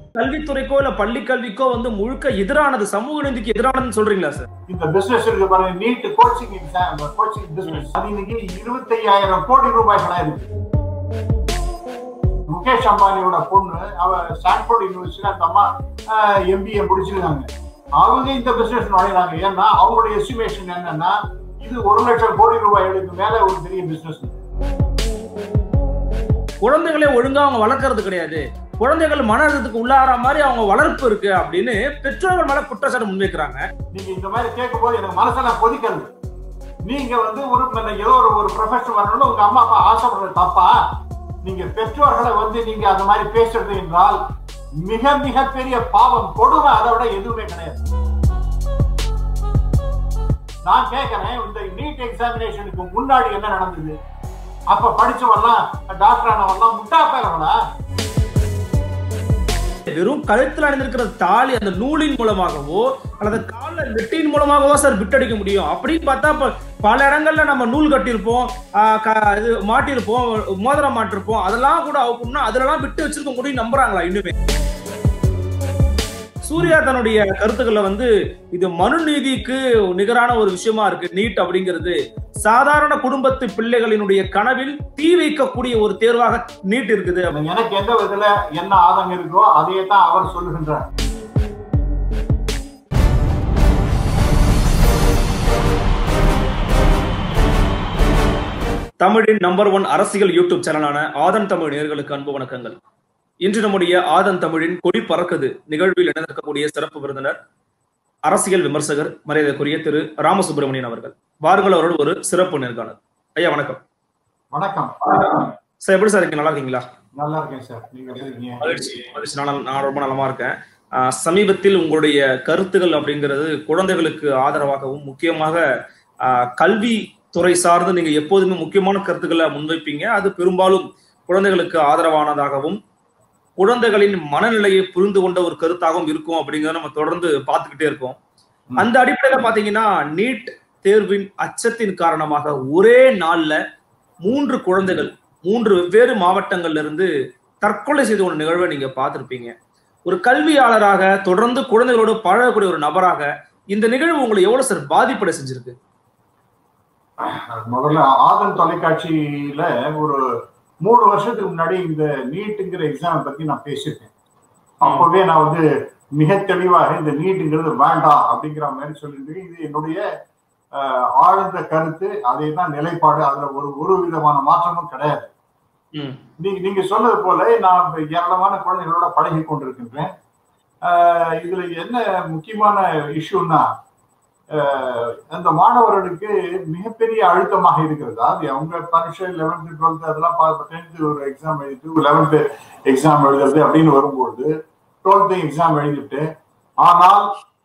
கல்வித்துறைக்கோ இல்ல பள்ளி கல்விக்கோ முழுக்க எதிரானது, சமூக நீதிக்கு எதிரானதுன்னு சொல்றீங்களா சார்? இந்த பிசினஸ் இருக்கு பாருங்க, NEET coaching exam, coaching business, அது இன்னைக்கு 25,000 கோடி ரூபாய்களா இருக்கு. முகேஷ் அம்பானியோட பொண்ணு, அவ ஸ்டான்ஃபோர்ட் யூனிவர்சிட்டி அந்த அம்மா MBA முடிச்சிருக்காங்க. அவங்க இந்த பிசினஸ் நுழையிறாங்க. ஏன்னா அவங்களுடைய எஸ்டிமேஷன் என்னன்னா இது 1 லட்சம் கோடி ரூபாய்களுக்கு மேல ஒரு பெரிய பிசினஸ். குழந்தைகளை ஒழுங்கா அவங்க வளர்க்கறது கிடையாது, குழந்தைகள் மன அழுத்தத்துக்கு உள்ளார மாதிரி அவங்க வளர்ப்பு இருக்கு அப்படின்னு பெற்றோர்கள் மேல குற்றச்சாட்டு முன்வைக்கிறாங்க. நீங்க இந்த மாதிரி கேட்கும் போது எனக்கு மனசெல்லாம் கொதிக்கிறது. நீங்க ஏதோ ஒரு ப்ரொஃபஷன் வரணும்னு உங்க அம்மா அப்பா ஆசைப்படுறது தப்பா? நீங்க பெற்றோர்களை நீங்க அந்த மாதிரி பேசுறது என்றால் மிக மிக பெரிய பாவம், கொடுமை. அதை விட எதுவுமே கிடையாது. நான் கேட்கிறேன், இந்த நீட் எக்ஸாமினேஷனுக்கு முன்னாடி என்ன நடந்தது? அப்ப படிச்சவெல்லாம் டாக்டர் ஆனவெல்லாம் முட்டா பேரவனா? வெறும் கழுத்தில் அணிந்திருக்கிற தாலி அந்த நூலின் மூலமாகவோ அல்லது கால நெட்டின் மூலமாகவோ சார் விட்டடிக்க முடியும் அப்படின்னு பார்த்தா பல இடங்கள்ல நம்ம நூல் கட்டியிருப்போம், இது மாட்டிருப்போம், மோதிரம் மாட்டிருப்போம், அதெல்லாம் கூட அவுக்கணும்னா அதெல்லாம் விட்டு வச்சிருக்க முடியும் நம்புறாங்களா? இன்னுமே சூர்யா தன்னுடைய கருத்துக்களை இது மனு நீதிக்கு நிகரான ஒரு விஷயமா இருக்கு. நீட் அப்படிங்கிறது சாதாரண குடும்பத்து பிள்ளைகளினுடைய கனவில் தீ வைக்கக்கூடிய ஒரு தேர்வாக நீட் இருக்குது. எனக்கு எந்த விதத்துல என்ன ஆதங்கம் இருக்கோ அதையே தான் அவர் சொல்லுகின்றார். தமிழின் நம்பர் 1 அரசியல் யூடியூப் சேனலான ஆதன் தமிழ் நேயர்களுக்கு அன்பு வணக்கங்கள். இன்று நம்முடைய ஆதன் தமிழின் கொடி பறக்குது நிகழ்வில் இணைந்திருக்கக்கூடிய சிறப்பு விருந்தினர், அரசியல் விமர்சகர் மரியாதைக்குரிய திரு ராமசுப்ரமணியன் அவர்கள். வாருங்கள் அவரோடு ஒரு சிறப்பு நேர்காணல். ஐயா வணக்கம். வணக்கம் சார், எப்படி சார் இருக்கீங்க? நல்லா இருக்கீங்களா? நல்லா இருக்கேன் சார். நீங்க எப்படி இருக்கீங்க? மகிழ்ச்சி. நான் ரொம்ப நலமா இருக்கேன். சமீபத்தில் உங்களுடைய கருத்துகள் அப்படிங்கிறது குழந்தைகளுக்கு ஆதரவாகவும் முக்கியமாக கல்வி துறை சார்ந்து நீங்க எப்போதுமே முக்கியமான கருத்துக்களை முன்வைப்பீங்க. அது பெரும்பாலும் குழந்தைகளுக்கு ஆதரவானதாகவும் குழந்தைகளின் மனநிலையை புரிந்து கொண்ட ஒரு கருத்தாகவும் இருக்கும் அப்படிங்கிறத நம்ம தொடர்ந்து பார்த்துக்கிட்டே இருக்கோம். அந்த அடிப்படையில பாத்தீங்கன்னா நீட் தேர்வின் அச்சத்தின் காரணமாக ஒரே நாள்ல 3 குழந்தைகள் 3 வெவ்வேறு மாவட்டங்கள்ல இருந்து தற்கொலை செய்த ஒரு நிகழ்வை நீங்க பார்த்திருப்பீங்க. ஒரு கல்வியாளராக தொடர்ந்து குழந்தைகளோடு பழகக்கூடிய ஒரு நபராக இந்த நிகழ்வு உங்களை எவ்வளவு சார் பாதிப்படை செஞ்சிருக்கு? முதல்ல ஆதன் தொலைக்காட்சியில ஒரு 3 வருஷத்துக்கு முன்னாடி இந்த நீட்டுங்கிற எக்ஸாம் பத்தி நான் பேசியிருக்கேன். அப்பவே நான் மிக தெளிவாக இந்த நீட்டுங்கிறது வேண்டாம் அப்படிங்கிற மாதிரி சொல்லிட்டு, இது என்னுடைய ஆழ்ந்த கருத்து, அதே தான் நிலைப்பாடு. அதுல ஒரு விதமான மாற்றமும் கிடையாது. நீங்க சொன்னது போல நான் ஏராளமான குழந்தைகளோட பழகி கொண்டிருக்கின்றேன். இதுல என்ன முக்கியமான இஷ்யூன்னா, அந்த மாணவர்களுக்கு மிகப்பெரிய அழுத்தமாக இருக்கிறது. அது அவங்க பரீட்சை 11th 12th அதெல்லாம் 10th ஒரு எக்ஸாம் எழுதிட்டு 11th எக்ஸாம் எழுதுறது அப்படின்னு வரும்போது 12th எக்ஸாம் எழுதிட்டு, ஆனால்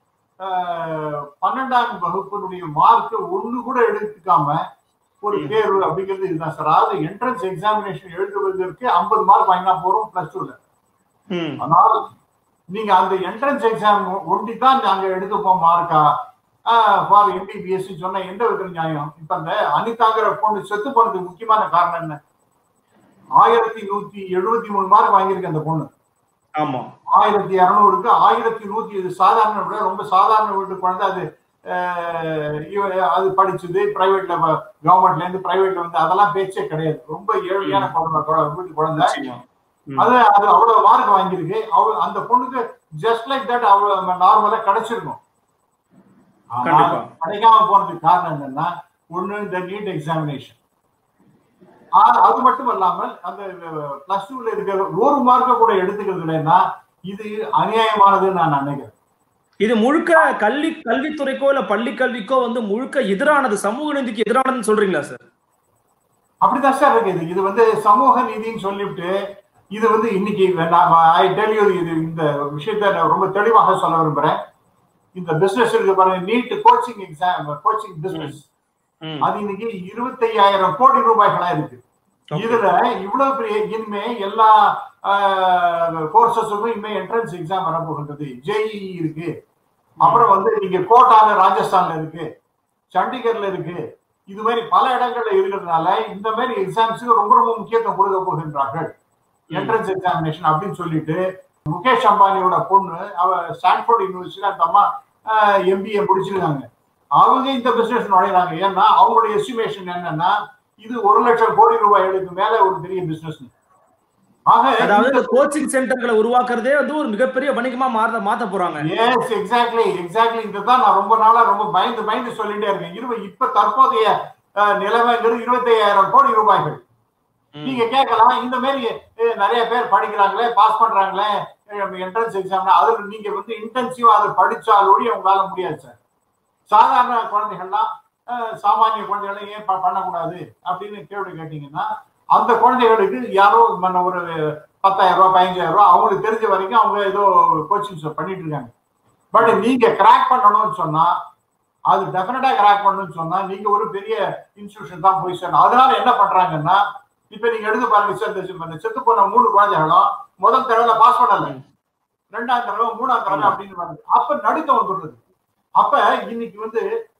12ஆம் வகுப்பினுடைய மார்க் ஒண்ணு கூட எடுத்துக்காம ஒரு தேர்வு அப்படிங்கிறது இதுதான் சார். அதாவது என்ட்ரன்ஸ் எக்ஸாமினேஷன் எழுதுவதற்கு 50 மார்க் வாங்கினா போறோம் +2ல. ஆனால் நீங்க அந்த என்ட்ரன்ஸ் எக்ஸாம் ஒண்டி தான் நாங்க எடுத்துப்போம் மார்க்கா ஃபார் MBBS சொன்ன எந்த வித நியாயம்? இப்ப அந்த அனிதாங்கிற பொண்ணு செத்து போனதுக்கு முக்கியமான காரணம் என்ன? 1173 மார்க் வாங்கியிருக்கு அந்த பொண்ணு. 1200க்கு 1100. இது சாதாரண விட ரொம்ப சாதாரண வீட்டு குழந்தை. அது படிச்சது பிரைவேட்ல, கவர்மெண்ட்ல இருந்து பிரைவேட்ல அதெல்லாம் பேச்சே கிடையாது. ரொம்ப ஏழையான வீட்டு குழந்தை. அது அவ்வளவு மார்க் வாங்கியிருக்கு. அந்த பொண்ணுக்கு ஜஸ்ட் லைக் தட் அவ்வளவு நார்மலா கிடைச்சிருக்கும். கிடைக்காம போனதுக்கு காரணம் என்னன்னா, ஒண்ணு இந்த நீட் எக்ஸாமினேஷன். அது மட்டும் இல்லாமல் அந்த +2ல இருக்கிற 1 மார்க்க கூட எடுத்துக்கிறது இல்லைன்னா இது அநியாயமானதுன்னு நான் நினைக்கிறேன். இது முழுக்க கல்வித்துறைக்கோ இல்ல பள்ளி கல்விக்கோ முழுக்க எதிரானது, சமூக நீதிக்கு எதிரானதுன்னு சொல்றீங்களா சார்? அப்படிதான் சார் இருக்கு. இது சமூக நீதின்னு சொல்லிவிட்டு இது இன்னைக்கு இந்த விஷயத்த ரொம்ப தெளிவாக சொல்ல விரும்புறேன். இந்த பிசினஸ் இருக்கு பாருங்க, NEET coaching exam, coaching business, அது இன்னைக்கு 25,000 கோடி ரூபாய்களா இருக்கு. இதுல இவ்வளவு பெரிய இனிமே எல்லா கோர்சஸுக்கும் இனிமே என்ட்ரன்ஸ் எக்ஸாம் வரப்போகின்றது. JEE இருக்கு, அப்புறம் நீங்க கோட்டால ராஜஸ்தான்ல இருக்கு, சண்டிகர்ல இருக்கு, இது மாதிரி பல இடங்கள்ல இருக்கிறதுனால இந்த மாதிரி எக்ஸாம்ஸுக்கு ரொம்ப ரொம்ப முக்கியத்துவம் கொடுக்க போகின்றார்கள். என்ட்ரன்ஸ் எக்ஸாமினேஷன் அப்படின்னு சொல்லிட்டு முகேஷ் அம்பானியோட பொண்ணு, அவ ஸ்டான்ஃபோர்ட் யூனிவர்சிட்டியில அந்த அம்மா MBA முடிச்சிருக்காங்க. அவங்க இந்த பிசினஸ் நுழைறாங்க. ஏன்னா அவங்களுடைய எஸ்டிமேஷன் என்னன்னா இது 1 லட்சம் கோடி ரூபாய்களுக்கு மேல ஒரு பெரிய பிசினஸ். அதாவது இந்த கோச்சிங் சென்டர்களை உருவாக்குறதே வந்து ஒரு மிகப்பெரிய வணிகமா மாத்த போறாங்க. Yes, exactly. இதுதான் நான் ரொம்ப நாளா ரொம்ப பயந்து சொல்லிட்டே இருக்கேன். இப்ப தற்போதைய நிலைமைங்கிறது 25,000 கோடி ரூபாய்கள். நீங்க கேட்கலாம், இந்த மாதிரி நிறைய பேர் படிக்கிறாங்களே, பாஸ் பண்றாங்களே என்ட்ரன்ஸ் எக்ஸாம், அதுல நீங்க வந்து இன்டென்சிவா அதை படிச்சாலோடி உங்களால முடியாது சார். சாதாரண குழந்தைகள்லாம், சாமானிய குழந்தைகளை ஏன் பண்ணக்கூடாது அப்படின்னு கேள்வி கேட்டீங்கன்னா, அந்த குழந்தைகளுக்கு யாரோ ஒரு 10,000 ரூபாய் 15,000 ரூபாய் அவங்களுக்கு தெரிஞ்ச வரைக்கும் அவங்க ஏதோ கோச்சிங் பண்ணிட்டு இருக்காங்க. பட் நீங்க கிராக் பண்ணணும்னு சொன்னா, அது டெஃபினட்டா கிராக் பண்ணணும்னு சொன்னா நீங்க ஒரு பெரிய இன்ஸ்டிடியூஷன் தான் போய் சேரணும். அதனால என்ன பண்றாங்கன்னா, இப்ப நீங்க எடுத்து பாருங்க, செத்து போன 3 குழந்தைகளும் முதல் தடவை பாஸ் பண்ணல, 2ஆம் தடவை 3ஆம் தடவை அப்படின்னு வருது. அப்ப நடுக்க வந்துடுறது. அப்ப இன்னைக்கு வந்து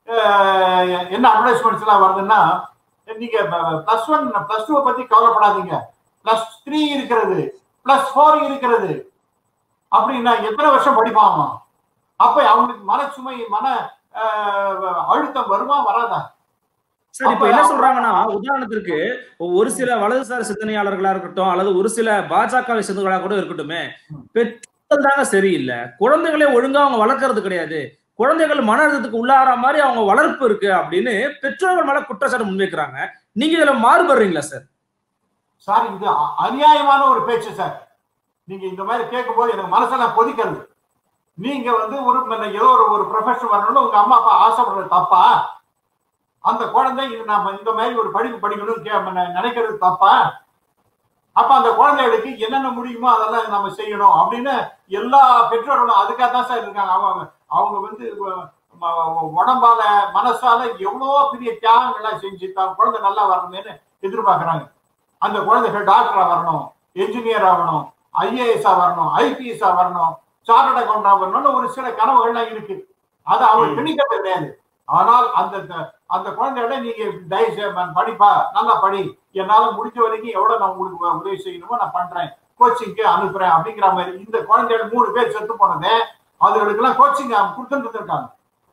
என்ன அட்வர்டைஸ்மெண்ட்ஸ் எல்லாம் வருதுன்னா, நீங்க +1 +2 பத்தி கவலைப்படாதீங்க, +3 இருக்கிறது, +4 இருக்கிறது அப்படின்னா எத்தனை வருஷம் படிப்பாங்க? அப்ப அவங்களுக்கு மனசுமை, மன அழுத்தம் வருமா வராதா? சார், இப்ப என்ன சொல்றாங்கன்னா, உதாரணத்திற்கு ஒரு சில வலதுசாரி சிந்தனையாளர்களா இருக்கட்டும், அல்லது ஒரு சில பாஜகவை சேர்ந்தவர்களாக கூட இருக்கட்டுமே, பெற்றோர்கள் தாங்க சரியில்லை, குழந்தைகளை ஒழுங்கா அவங்க வளர்க்கறது கிடையாது, குழந்தைகள் மன அழுத்தத்துக்கு உள்ளார மாதிரி அவங்க வளர்ப்பு இருக்கு அப்படின்னு பெற்றோர்கள் மேல குற்றச்சாட்டு முன்வைக்கிறாங்க. நீங்க இதுல மாறுபடுறீங்களா சார்? சார், இது அநியாயமான ஒரு பேச்சு சார். நீங்க இந்த மாதிரி கேட்கும் போது எனக்கு மனசெல்லாம் கொதிக்கிறது. நீங்க வந்து ஏதோ ஒரு ப்ரொஃபஷன் வரணும்னு உங்க அம்மா அப்பா ஆசைப்படுறது தப்பா? அந்த குழந்தை நம்ம இந்த மாதிரி ஒரு படிப்பு படிக்கணும்னு நினைக்கிறது தப்பா? அப்ப அந்த குழந்தைகளுக்கு என்னென்ன முடியுமோ அதெல்லாம் நம்ம செய்யணும் அப்படின்னு எல்லா பெற்றோர்களும் அதுக்காக தான் சார் இருக்காங்க. அவங்க வந்து உடம்பால மனசால எவ்வளோ பெரிய தியாகங்கள்லாம் செஞ்சு தான் குழந்தை நல்லா வரணும்னு எதிர்பார்க்கறாங்க. அந்த குழந்தைகள் டாக்டரா வரணும், என்ஜினியர் ஆகணும், IAS வரணும், IPS வரணும், சார்ட்டர்ட் அக்கௌண்டா வரணும்னு ஒரு சில கனவுகள்லாம் இருக்கு. அது அவங்க திணிக்கிறது கிடையாது. ஆனால் அந்த குழந்தையோட நீங்க படிப்பா, நல்லா படி, என்னால முடிஞ்ச வரைக்கும் எவ்வளவு நான் உங்களுக்கு உதவி செய்யணுமோ நான் பண்றேன், கோச்சிங்க்கு அனுப்புறேன் அப்படிங்கிற மாதிரி. இந்த குழந்தையோட 3 பேர் செத்து போனது அதுகளுக்கு எல்லாம் கோச்சிங் கொடுத்துட்டு இருக்காங்க.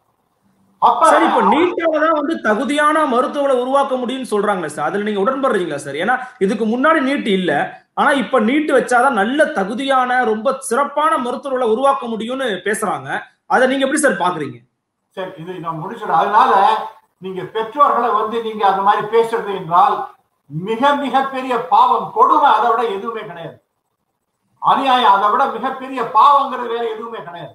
சரி, இப்போ நீட்டாக தான் வந்து தகுதியான மருத்துவங்களை உருவாக்க முடியும்னு சொல்றாங்களே சார், அதுல நீங்க உடன்படுறீங்களா சார்? ஏன்னா இதுக்கு முன்னாடி நீட் இல்ல, ஆனா இப்ப நீட் வச்சாதான் நல்ல தகுதியான ரொம்ப சிறப்பான மருத்துவர்களை உருவாக்க முடியும்னு பேசுறாங்க. அதை நீங்க எப்படி சார் பாக்குறீங்க? சரி, இது நான் முடிச்சிடும். அதனால நீங்க பெற்றோர்களை வந்து நீங்க அந்த மாதிரி பேசுறது என்றால் மிக மிக பெரிய பாவம், கொடுமை அதை விட எதுவுமே கிடையாது. அநியாயம் அதை விட மிகப்பெரிய பாவங்கிறது வேற எதுவுமே கிடையாது.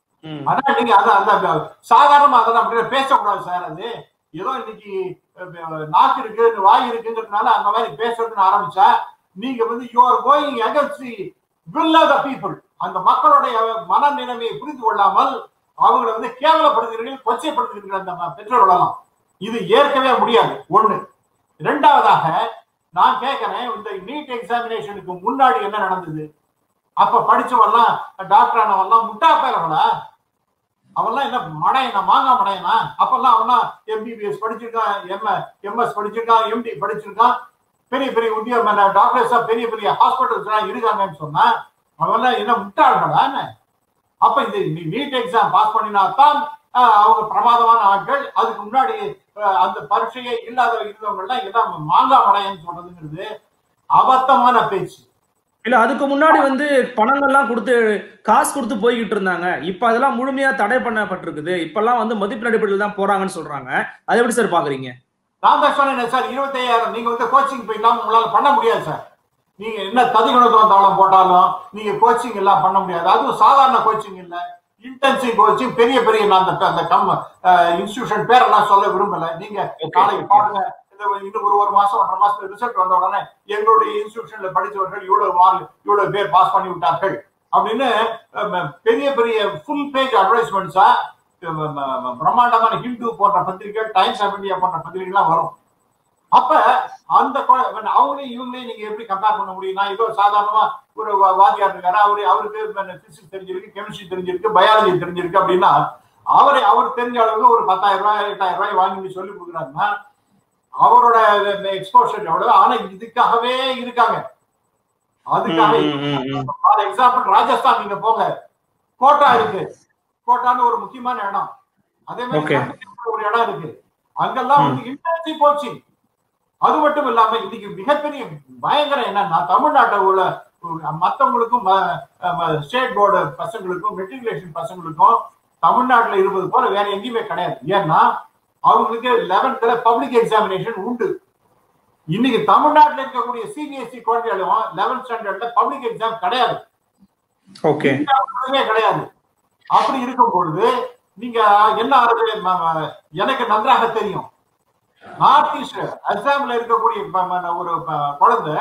ஆனா நீங்க அந்த சாதாரணமா அதெல்லாம் அப்படியே பேசக்கூடாது சார். அது ஏதோ இன்னைக்கு நாக்கு இருக்கு, வாய் இருக்குங்கிறதுனால அந்த மாதிரி பேசுறதுன்னு ஆரம்பிச்சா நீங்க வந்து you are going against the will of the people. அந்த மக்களுடைய மனநிலைமையை புரிந்து கொள்ளாமல் அவங்களை வந்து கேவலப்படுத்துகிறீர்கள், கொச்சைப்படுத்துகிறீர்கள் அந்த பெற்றோர்களெல்லாம். இது ஏற்கவே முடியாது. ஒண்ணு. இரண்டாவதாக நான் கேட்கிறேன், இந்த நீட் எக்ஸாமினேஷனுக்கு முன்னாடி என்ன நடந்தது? அப்ப படிச்சவெல்லாம் டாக்டர் ஆனவெல்லாம் முட்டா பேரவளா? அவெல்லாம் என்ன மடையனா, மாங்கா மடையனா? அப்பெல்லாம் அவனா MBBS படிச்சிருக்கான், MS படிச்சிருக்கான், MD படிச்சிருக்கான், பெரிய பெரிய உத்தியோகம் டாக்டர்ஸா பெரிய பெரிய ஹாஸ்பிட்டல்ஸ் எல்லாம் இருக்காங்கன்னு சொன்னா அவெல்லாம் என்ன முட்டாள்களா? அப்ப இந்த நீட் எக்ஸாம் பாஸ் பண்ணினாத்தான் அவங்க பிரமாதமான ஆட்கள். அதுக்கு முன்னாடி அந்த பரீட்சையே இல்லாத இருந்தவங்க எல்லாம் எல்லாம் மாங்கா மடையன்னு சொல்றதுங்கிறது அபத்தமான பேச்சு. இல்ல, அதுக்கு முன்னாடி வந்து பணங்கள்லாம் கொடுத்து காசு கொடுத்து போய்கிட்டு இருந்தாங்க. இப்ப அதெல்லாம் முழுமையா தடை பண்ணப்பட்டிருக்குது. இப்பெல்லாம் வந்து மதிப்பு அடிப்படையில் தான் போறாங்கன்னு சொல்றாங்க. அதை எப்படி சார் பாக்குறீங்க? நான் தான் சொன்னேன் சார், 25,000 நீங்க வந்து கோச்சிங் போயிடலாம், உங்களால பண்ண முடியாது சார். நீங்க என்ன ததிகுணத்துவம் தாளம் போட்டாலும் நீங்க கோச்சிங் எல்லாம் பண்ண முடியாது. அதுவும் சாதாரண கோச்சிங் இல்ல, இன்டென்சிவ் கோச்சிங், பெரிய பெரிய அந்த இன்ஸ்டிடியூஷன் பேரெல்லாம் சொல்ல விரும்பல. நீங்க நாளைக்கு பாருங்க, இன்னும் ஒரு மாசம் 1.5 மாசத்துல ரிசல்ட் வந்த உடனே எங்களுடைய இன்ஸ்டிடியூஷன்ல படிச்சவர்கள் இவ்வளவு பேர் பாஸ் பண்ணி விட்டார்கள் அப்படின்னு பெரிய பெரிய ஃபுல் பேஜ் அட்வர்டைஸ்மெண்ட்ஸா பிரம்மாண்டமான ஹிந்து போன்ற பத்திரிகை, டைம்ஸ் ஆஃப் இந்தியா போன்ற பத்திரிகைலாம் வரும். அப்ப அந்த அவங்களையும் இவங்களையும் நீங்க எப்படி கம்பேர் பண்ண முடியும்? நான் ஏதோ சாதாரணமா ஒரு வாத்தியார் இருக்காரு, அவருக்கு பிசிக்ஸ் தெரிஞ்சிருக்கு, கெமிஸ்ட்ரி தெரிஞ்சிருக்கு, பயாலஜி தெரிஞ்சிருக்கு அப்படின்னா அவர் தெரிஞ்ச அளவுக்கு ஒரு 10,000 ரூபாய் 8,000 ரூபாய் வாங்கி சொல்லி கொடுக்குறாருன்னா அவரோட எக்ஸ்போஷர் எவ்வளவு? ஆனா இதுக்காகவே இருக்காங்க. அதுக்காக ஃபார் எக்ஸாம்பிள் ராஜஸ்தான் நீங்க போங்க, கோட்டா இருக்கு, கோட்டான்னு ஒரு முக்கியமான இடம். அதே மாதிரி ஒரு இடம் இருக்கு, அங்கெல்லாம் வந்து இன்டென்சிவ் கோச்சிங். அது மட்டும் இல்லாம இன்னைக்கு மிகப்பெரிய பயங்கரம் என்னன்னா, தமிழ்நாட்டை உள்ள மற்றவங்களுக்கும் ஸ்டேட் போர்டு பசங்களுக்கும் மெட்ரிகுலேஷன் பசங்களுக்கும் தமிழ்நாட்டுல இருப்பது போல வேற எங்கேயுமே கிடையாது. ஏன்னா அவங்களுக்கு 11th பப்ளிக் எக்ஸாமினேஷன் உண்டு. இன்னைக்கு தமிழ்நாட்டில் இருக்கக்கூடிய சிபிஎஸ்இ குழந்தைகளும் 11th ஸ்டாண்டர்ட்ல பப்ளிக் எக்ஸாம் கிடையாது, கிடையாது. அப்படி இருக்கும் பொழுது நீங்க என்ன ஆகுது, எனக்கு நன்றாக தெரியும். நார்த் ஈஸ்ட் அஸ்ஸாம்ல இருக்கக்கூடிய ஒரு குழந்தை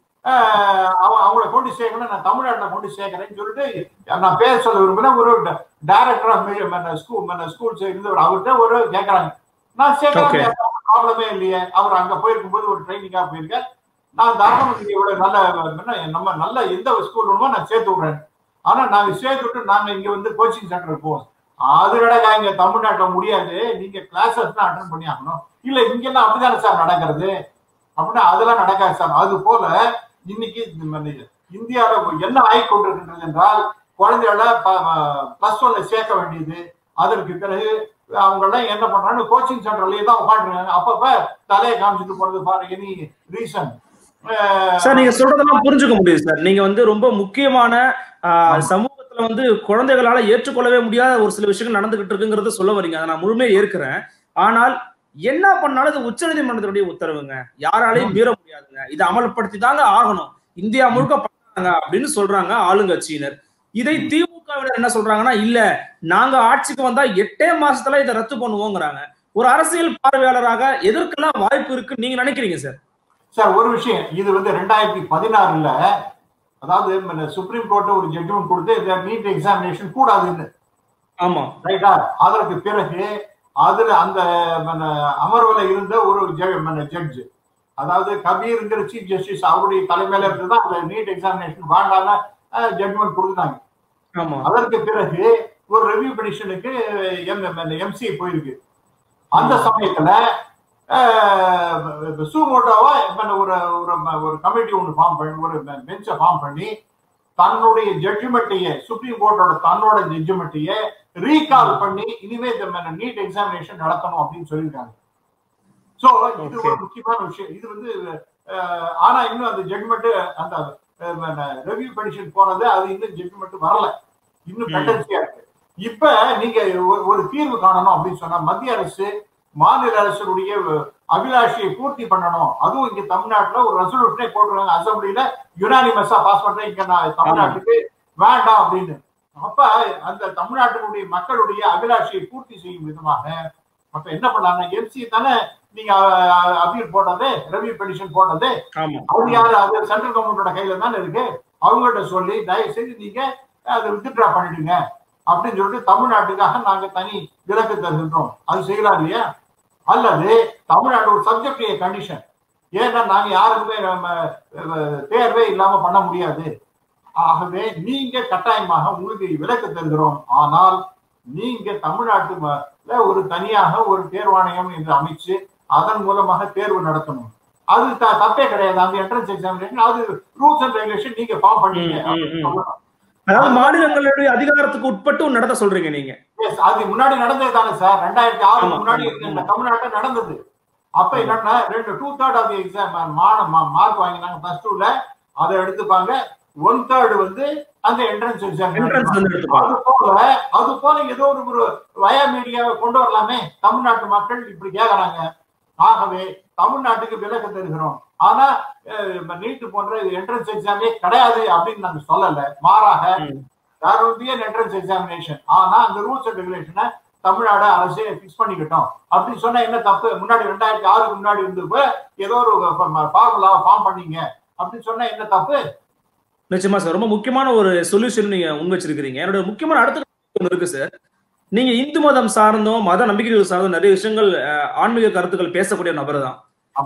அவங்களை கொண்டு சேர்க்கணும், நான் தமிழ்நாட்டில் கொண்டு சேர்க்கிறேன்னு சொல்லிட்டு நான் பேர் சொல்ல விரும்புறேன். ஒரு டைரக்டர் ஆஃப் ஸ்கூல்ஸ் இருந்தவர் அவர்கிட்ட ஒரு கேட்கறாங்க, நான் சேர்க்கிறேன், ப்ராப்ளமே இல்லையே. அவர் அங்க போயிருக்கும் போது ஒரு ட்ரைனிங்காக போயிருக்கேன், நான் தாராளமாக இவ்வளவு நல்ல நம்ம நல்ல எந்த ஸ்கூல் வேணுமோ நான் சேர்த்து விடுறேன். ஆனா நாங்க சேர்த்து விட்டு நாங்க இங்க வந்து கோச்சிங் சென்டருக்கு போவோம். அதுலடா இங்க தமிழ்நாட்டில் முடியாது, நீங்க கிளாஸஸ் தான் அட்டன் பண்ணி ஆகணும். இல்ல இங்க எல்லாம் அப்படிதானே சார் நடக்கிறது அப்படின்னா அதெல்லாம் நடக்காது சார். அது போல இன்னைக்கு இந்தியாவில் என்ன ஆகிக்கொண்டிருக்கின்றது என்றால், குழந்தைகளை +1ல சேர்க்க வேண்டியது, அதற்கு பிறகு அவங்க எல்லாம் என்ன பண்றாங்க, கோச்சிங் சென்டர்லயே தான் உட்காந்துருக்காங்க. அப்பப்ப தலையை காமிச்சிட்டு போறது பாரு, எனி ரீசன். சார் நீங்க சொல்றதெல்லாம் புரிஞ்சுக்க முடியுது சார். நீங்க வந்து ரொம்ப முக்கியமான சமூகத்துல வந்து குழந்தைகளால ஏற்றுக்கொள்ளவே முடியாத ஒரு சில விஷயங்கள் நடந்துகிட்டு இருக்குங்கிறத சொல்ல வரீங்க, அதை நான் முழுமையா ஏற்கிறேன். ஆனால் என்ன பண்ணாலும் இது உச்ச நீதிமன்றத்துடைய உத்தரவுங்க, யாராலையும் மீற முடியாதுங்க, இதை அமல்படுத்தி தாங்க ஆகணும், இந்தியா முழுக்க பண்ணாங்க அப்படின்னு சொல்றாங்க ஆளுங்கட்சியினர். இதை திமுகவினர் என்ன சொல்றாங்கன்னா, இல்ல நாங்க ஆட்சிக்கு வந்தா 8 மாசத்துல இதை ரத்து பண்ணுவோங்கிறாங்க. ஒரு அரசியல் பார்வையாளராக எதற்கெல்லாம் வாய்ப்பு இருக்கு நீங்க நினைக்கிறீங்க சார்? சார் ஒரு விஷயம், இது வந்து 2016ல அதாவது சுப்ரீம் கோர்ட் ஒரு ஜட்ஜ்மெண்ட் கொடுத்து நீட் எக்ஸாமினேஷன் கூடாதுன்னு. ஆமா ரைட்டா? அதற்கு பிறகு அதுல அந்த அமர்வுல இருந்த ஒரு ஜட்ஜ், அதாவது கபீர்ங்கிற சீஃப் ஜஸ்டிஸ், அவருடைய தலைமையில இருந்துதான் அந்த நீட் எக்ஸாமினேஷன் வேண்டான ஜட்ஜ்மெண்ட் கொடுத்தாங்க. அதற்கு பிறகு ஒரு ரிவ்யூ பெட்டிஷனுக்கு எம்சி போயிருக்கு. அந்த சமயத்துல சுமோட்டோவா ஒரு கமிட்டி ஒன்று ஃபார்ம் பண்ணி, ஒரு பெஞ்சை ஃபார்ம் பண்ணி தன்னுடைய ஜட்ஜ்மெண்ட்டையே, சுப்ரீம் கோர்ட்டோட தன்னோட ஜட்ஜ்மெண்ட்டையே ரீகால் பண்ணி இனிமே நீட் எக்ஸாமினேஷன் நடத்தணும் அப்படின்னு சொல்லியிருக்காங்க. சோ இது ஒரு முக்கியமான விஷயம். இது வந்து ஆனா இன்னும் அந்த ஜட்ஜ்மெண்ட், அந்த ரிவ்யூ பெட்டிஷன் போனது, அது இன்னும் ஜட்ஜ்மெண்ட் வரல, இன்னும் பெண்டன்சியா இருக்கு. இப்ப நீங்க ஒரு தீர்வு காணணும் அப்படின்னு சொன்னா, மத்திய அரசு மாநில அரசுடைய அபிலாஷையை பூர்த்தி பண்ணணும். அதுவும் இங்க தமிழ்நாட்டுல ஒரு ரெசல்யூஷனே போட்டுருவாங்க, அசம்பிளில யுனானிமஸா பாஸ் பண்றேன், இங்க தமிழ்நாட்டுக்கு வேண்டாம் அப்படின்னு. அப்ப அந்த தமிழ்நாட்டினுடைய மக்களுடைய அபிலாஷையை பூர்த்தி செய்யும் விதமாக அப்ப என்ன பண்ணாங்க, எம்சி தானே நீங்க அப்பீல் போட்டது, ரிவ்யூ பெட்டிஷன் போட்டது, அது யாரு, அது சென்ட்ரல் கவர்மெண்டோட கையில தானே இருக்கு. அவங்கள்ட்ட சொல்லி தயவு செய்து நீங்க அதை வித்ட்ரா பண்ணிடுங்க அப்படின்னு சொல்லிட்டு தமிழ்நாட்டுக்காக நாங்க தனி விலக்கு தருகின்றோம், அது செய்யலாம் இல்லையா? அல்லது தமிழ்நாடு ஒரு சப்ஜெக்ட் கண்டிஷன், ஏன்னா நாங்க யாருக்குமே தேர்வே இல்லாம பண்ண முடியாது, ஆகவே நீங்க கட்டாயமாக உங்களுக்கு விலக்கு தருகிறோம், ஆனால் நீங்க தமிழ்நாட்டு ஒரு தனியாக ஒரு தேர்வாணையம் என்று அமைச்சு அதன் மூலமாக தேர்வு நடத்தணும். அது தப்பே கிடையாது. அந்த என்ட்ரன்ஸ் எக்ஸாமினேஷன் அது ரூல்ஸ் அண்ட் ரெகுலேஷன் நீங்க ஃபார்ம் பண்ணீங்க. அதாவது மாநிலங்களுடைய அதிகாரத்துக்கு உட்பட்டு நடத்த சொல்றீங்க நீங்க. அது முன்னாடி நடந்தது தானே சார், 2006 முன்னாடி தமிழ்நாட்டில் நடந்தது. அப்ப என்னன்னா 2/3 ஆஃப் எக்ஸாம் மார்க் வாங்கினாங்க பிளஸ் 2ல, அதை எடுத்துப்பாங்க. 1/3 வந்து அந்த என்ட்ரன்ஸ் எக்ஸாம். அது போல ஏதோ ஒரு வயா மீடியாவை கொண்டு வரலாமே, தமிழ்நாட்டு மக்கள் இப்படி கேட்கறாங்க. ஆகவே தமிழ்நாட்டுக்கு விலக்கு தருகிறோம், ஆனா நீட் போன்ற என்ட்ரன்ஸ் எக்ஸாமே கிடையாது அப்படின்னு நாங்க சொல்லல. மாறாக என்ட்ரன்ஸ் எக்ஸாமினேஷன், ஆனா அந்த ரூல்ஸ் அண்ட் ரெகுலேஷனை தமிழ்நாடு அரசே பிக்ஸ் பண்ணிக்கிட்டோம் அப்படின்னு சொன்னா என்ன தப்பு? முன்னாடி 2006க்கு முன்னாடி இருந்து ஏதோ ஒரு ஃபார்முலா ஃபார்ம் பண்ணீங்க அப்படின்னு சொன்னா என்ன தப்பு? நிச்சயமா சார், ரொம்ப முக்கியமான ஒரு சொல்யூஷன் நீங்க முன் வச்சிருக்கீங்க. என்னோட முக்கியமான அடுத்த இருக்கு சார், நீங்க இந்து மதம் சார்ந்தும் மத நம்பிக்கைகள் சார்ந்தும் நிறைய விஷயங்கள், ஆன்மீக கருத்துக்கள் பேசக்கூடிய நபர் தான்.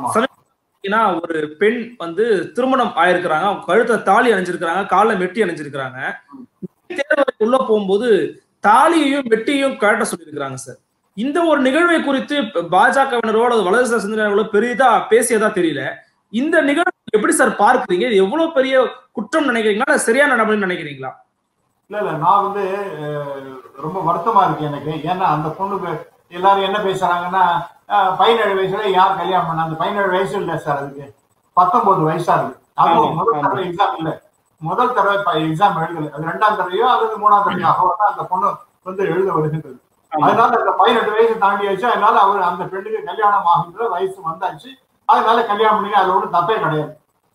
ஒரு பெண் வந்து திருமணம் ஆயிருக்கிறாங்க, அவங்க கழுத்த தாலி அணிஞ்சிருக்கிறாங்க, காலில் மெட்டி அணிஞ்சிருக்கிறாங்க. தேர்தலுக்கு உள்ள போகும்போது தாலியையும் மெட்டியையும் கழட்ட சொல்லியிருக்கிறாங்க சார். இந்த ஒரு நிகழ்வை குறித்து பாஜகவினரோட வலதுசாரி சிந்தனைகளோ பெரிதா பேசியதா தெரியல. இந்த நிகழ்வு எப்படி சார் பார்க்குறீங்க? இது எவ்வளவு பெரிய குற்றம் நினைக்கிறீங்களா, சரியான நடைமுறை நினைக்கிறீங்களா? இல்ல நான் வந்து ரொம்ப வருத்தமா இருக்கு எனக்கு. ஏன்னா அந்த பொண்ணுக்கு எல்லாரும் என்ன பேசுறாங்கன்னா 17 வயசுல யார் கல்யாணம் பண்ண, அந்த 17 வயசு இல்ல சார், அதுக்கு 19 வயசா இருக்கு. அதுவும் முதல் தடவை எக்ஸாம் இல்ல, முதல் தடவை எக்ஸாம் எழுதல, அது 2ஆம் தடவையோ அல்லது 3ஆம் தடவையோ அந்த பொண்ணு வந்து எழுத வருகின்றது. அதனால அந்த 18 வயசு தாண்டியாச்சு. அதனால அவர் அந்த பெண்ணுக்கு கல்யாணம் ஆகின்ற வயசு வந்தாச்சு. அதனால கல்யாணம் பண்ணி அதுல ஒன்றும் தப்பே கிடையாது.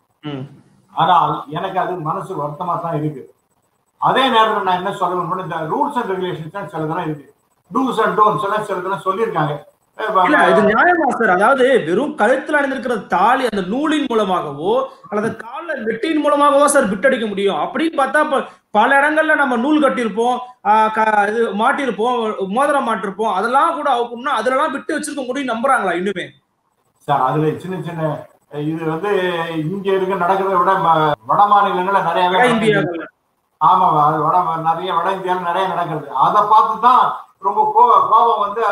ஆனால் எனக்கு அது மனசு வருத்தமா தான் இருக்கு. அதே நேரத்தில் நான் என்ன சொல்ல விரும்புறேன், இந்த ரூல்ஸ் அண்ட் ரெகுலேஷன்ஸ் சிலதெல்லாம் இருக்கு, டூஸ் அண்ட் டோன்ட்ஸ் எல்லாம் சிலதெல்லாம் சொல்லியிருக்காங்க. இது நியாயமா சார்? அதாவது வெறும் கழுத்துல அணிந்திருக்கிற தாலி அந்த நூலின் மூலமாகவோ அல்லது கால வெட்டின் மூலமாகவோ சார் விட்டடிக்க முடியும் அப்படின்னு பார்த்தா பல இடங்கள்ல நம்ம நூல் கட்டியிருப்போம், இது மாட்டிருப்போம், மோதிரம் மாட்டிருப்போம், அதெல்லாம் கூட அவுக்கணும்னா அதுலலாம் விட்டு வச்சிருக்க முடியும் நம்புறாங்களா இன்னுமே? சார் அதுல சின்ன சின்ன இது வந்து இங்க இருக்க நடக்கிறத விட வட மாநிலங்கள்ல நிறையவே, ஆமா நிறைய வட இந்தியாவில் நிறைய நடக்கிறது. அதை பார்த்துதான் ரொம்ப கோபம் வந்து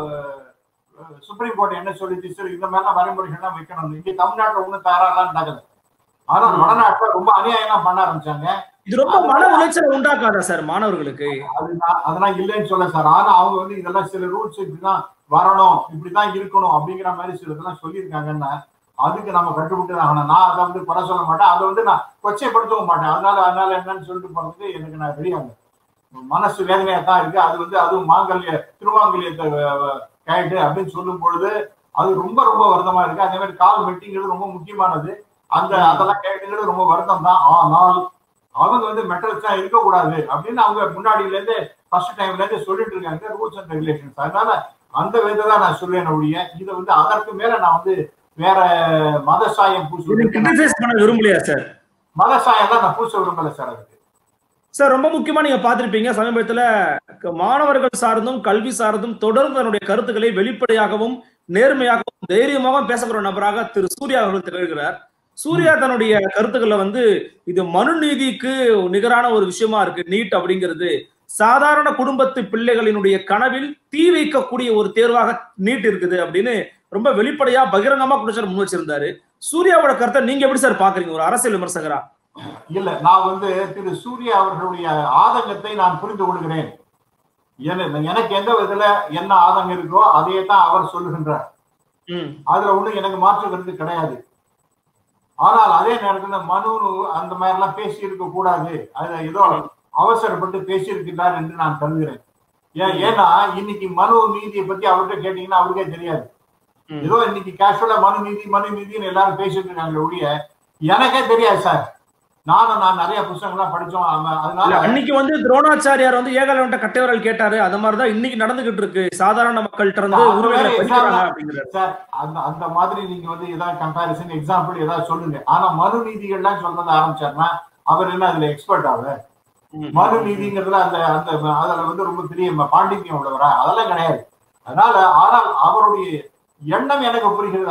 சுப்ரீம் கோர்ட் என்ன சொல்லிச்சு, சரி இந்த மாதிரிலாம் வரைமுறைகள்லாம் வைக்கணும். இங்க தமிழ்நாட்டில் ஒன்றும் தயாராலாம் நடக்குது. ஆனா வடநாட்டுல ரொம்ப அநியாயம் பண்ண ஆரம்பிச்சாங்க. இது ரொம்ப மன உளைச்சலை உண்டாக்காதா சார் மாணவர்களுக்கு? அதெல்லாம் இல்லைன்னு சொல்ல சார். ஆனா அவங்க வந்து இதெல்லாம் சில ரூல்ஸ் இப்படிதான் வரணும், இப்படிதான் இருக்கணும் அப்படிங்கிற மாதிரி சில இதெல்லாம் சொல்லியிருக்காங்கன்னா அதுக்கு நம்ம கட்டுப்பட்டு ஆகணும். நான் அதை வந்து குறை சொல்ல மாட்டேன், அதை வந்து நான் கொச்சைப்படுத்தவும் மாட்டேன். அதனால என்னன்னு சொல்லிட்டு போறதுக்கு எனக்கு நான் ரெடியாங்க. மனசு வேதனையா தான் இருக்கு. அது வந்து அதுவும் திருமாங்கல்யத்தை கேட்டு அப்படின்னு சொல்லும் பொழுது அது ரொம்ப ரொம்ப வருத்தமா இருக்கு. அதே மாதிரி கால் மெட்டிங்கிறது ரொம்ப முக்கியமானது. அதெல்லாம் கேட்டுங்கிறது ரொம்ப வருத்தம் தான். ஆனால் அவங்க வந்து மெட்டல்ஸா இருக்கக்கூடாது அப்படின்னு அவங்க முன்னாடியில இருந்து ஃபர்ஸ்ட் டைம்ல இருந்து சொல்லிட்டு இருக்காங்க, ரூல்ஸ் அண்ட் ரெகுலேஷன்ஸ். அதனால அந்த விதத்தை தான் நான் சொல்லுவேன் ஒழிய இதை வந்து அதற்கு மேல நான் வந்து வேற மத சாயம் பூச விரும்பலையா சார்? மத சாயம் தான் நான் பூச விரும்பல சார். அதுக்கு சார் ரொம்ப முக்கியமா நீங்க பாத்திருப்பீங்க, சமீபத்துல மாணவர்கள் சார்ந்தும் கல்வி சார்ந்தும் தொடர்ந்து தன்னுடைய கருத்துக்களை வெளிப்படையாகவும் நேர்மையாகவும் தைரியமாகவும் பேசப்படுற நபராக திரு சூர்யா அவர்கள் திகழ்கிறார். சூர்யா தன்னுடைய கருத்துக்களை வந்து இது மனு நீதிக்கு நிகரான ஒரு விஷயமா இருக்கு நீட் அப்படிங்கிறது, சாதாரண குடும்பத்து பிள்ளைகளினுடைய கனவில் தீ வைக்கக்கூடிய ஒரு தேர்வாக நீட் இருக்குது அப்படின்னு ரொம்ப வெளிப்படையா பகிரங்கமா குற்றச்சாட்டு முன் வச்சிருந்தாரு. சூர்யாவோட கருத்தை நீங்க எப்படி சார் பாக்குறீங்க ஒரு அரசியல் விமர்சகரா? இல்ல நான் வந்து திரு சூர்யா அவர்களுடைய ஆதங்கத்தை நான் புரிந்து கொள்கிறேன். எனக்கு எந்த விதத்துல என்ன ஆதங்கம் இருக்கோ அதையே தான் அவர் சொல்லுகின்றார். அதுல ஒண்ணு எனக்கு மாற்று கருத்து கிடையாது. ஆனால் அதே நேரத்துல மனு அந்த மாதிரி எல்லாம் பேசி இருக்க கூடாது, அது ஏதோ அவசரப்பட்டு பேசியிருக்கிறார் என்று நான் கருதுகிறேன். ஏன்னா இன்னைக்கு மனு நீதியை பத்தி அவர்கிட்ட கேட்டீங்கன்னா அவருக்கே தெரியாது. ஏதோ இன்னைக்கு கேஷுவலா மனு நீதினு எல்லாரும் பேசிட்டு இருக்காங்க ஒழிய எனக்கே தெரியாது சார். நான் நிறைய புத்தகங்கள்லாம் படிச்சோம். அதனால அன்னைக்கு வந்து துரோணாச்சாரியார் வந்து ஏகலவன்ட்ட கட்டைவரல் கேட்டாரு, அது மாதிரிதான் இன்னைக்கு நடந்துகிட்டு இருக்கு சாதாரண மக்கள்கிட்ட இருந்து சார். அந்த மாதிரி நீங்க வந்து ஏதாவது கம்பேரிசன் எக்ஸாம்பிள் ஏதாவது சொல்லுங்க. ஆனா மனு நீதிகள்லாம் சொல்றது ஆரம்பிச்சாருன்னா அவர் என்ன அதுல எக்ஸ்பர்ட் ஆகுது? மனு நீதிங்கிறதுல அதுல வந்து ரொம்ப பெரிய பாண்டித்யம் உள்ளவரா? அதெல்லாம் கிடையாது. அதனால ஆனால் அவருடைய எண்ணம் எனக்கு புரிகிறது.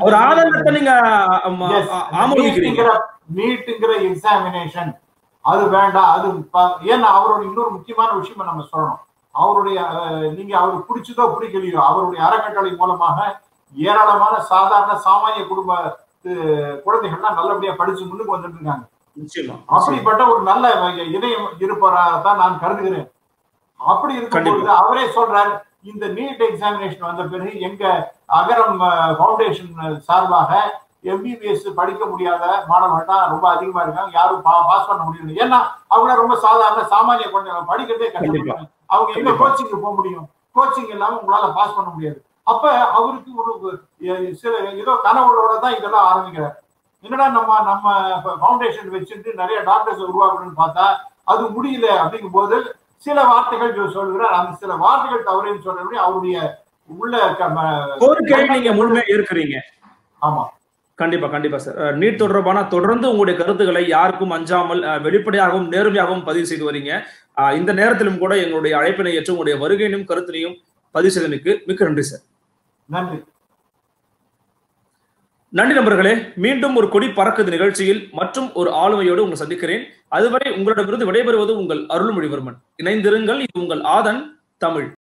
நீட்டுங்கிற எக்ஸாமினேஷன் அது வேண்டாம். அது ஏன்னா அவருடைய இன்னொரு முக்கியமான விஷயம் நம்ம சொல்லணும். அவருடைய நீங்க அவருக்கு பிடிச்சதோ பிடிக்கலையோ அவருடைய அறக்கட்டளை மூலமாக ஏராளமான சாதாரண சாமானிய குடும்ப குழந்தைகள்லாம் நல்லபடியா படிச்சு முன்னுக்கு வந்துட்டு இருக்காங்க. அப்படிப்பட்ட ஒரு நல்ல இதயம் இருப்பதான் நான் கருதுகிறேன். அப்படி இருக்கும்போது அவரே சொல்றாரு, இந்த நீட் எக்ஸாமினேஷன் வந்த பிறகு எங்க அகரம் ஃபவுண்டேஷன் சார்பாக எம்பிபிஎஸ் படிக்க முடியாத மாணவர்கள் தான் ரொம்ப அதிகமா இருக்காங்க, யாரும் பாஸ் பண்ண முடியல. ஏன்னா அவங்க ரொம்ப சாதாரண சாமானிய குழந்தைங்க படிக்கிறதே கஷ்டப்படுறாங்க. அவங்க எங்க கோச்சிங்க்கு போக முடியும்? கோச்சிங் இல்லாம உங்களால பாஸ் பண்ண முடியாது. அப்ப அவருக்கு ஒரு சில ஏதோ கனவுகளோட தான் இதெல்லாம் ஆரம்பிக்கிறார். என்னடா நம்ம ஃபவுண்டேஷன் வச்சுட்டு நிறைய டாக்டர்ஸ் உருவாக்கணும்னு பார்த்தா அது முடியல. அப்படிங்கும் போது சில வார்த்தைகள் சொல்கிறார். அந்த சில வார்த்தைகள் தவறுன்னு சொல்றபடி அவருடைய உள்ள நீங்க முழுமையா இருக்கிறீங்க. ஆமா, கண்டிப்பா சார். நீட் தொடர்பான தொடர்ந்து உங்களுடைய கருத்துக்களை யாருக்கும் அஞ்சாமல் வெளிப்படையாகவும் நேர்மையாகவும் பதிவு செய்து வரீங்க. இந்த நேரத்திலும் கூட எங்களுடைய அழைப்பினை ஏற்று உங்களுடைய வருகையிலும் கருத்தினையும் பதிவு செய்தமைக்கு மிக்க நன்றி சார். நன்றி நண்பர்களே. மீண்டும் ஒரு கொடி பறக்குது நிகழ்ச்சியில் மற்றும் ஒரு ஆளுமையோடு உங்களை சந்திக்கிறேன். அதுவரை உங்களிடமிருந்து விடைபெறுவது உங்கள் அருள்மொழிவர்மன். இணைந்திருங்கள். இது உங்கள் ஆதன் தமிழ்.